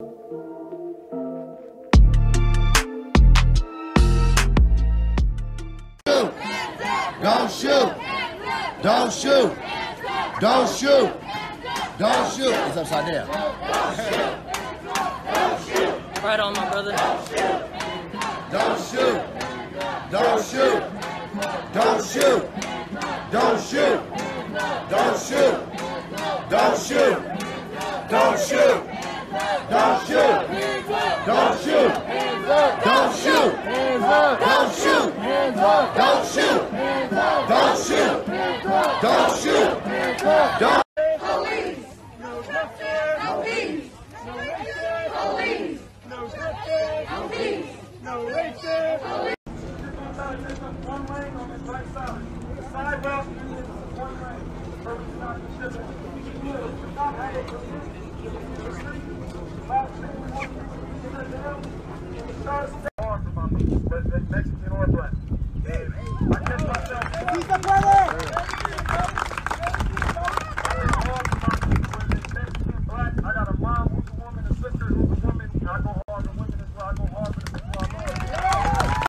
Don't shoot. Don't shoot. Don't shoot. Don't shoot. It's upside down. Right on, my brother. Don't shoot. Don't shoot. Don't shoot. Don't shoot. Don't shoot. Don't shoot. Don't shoot. Don't shoot. Don't shoot. Don't shoot. Don't shoot. Don't shoot. Don't shoot. Don't shoot. Don't. Police. No justice. Police. No racism. Police. No justice. Police. No racism. One lane on this right side. The sidewalk is one lane. Purpose not to ship it. Not have it. Mexican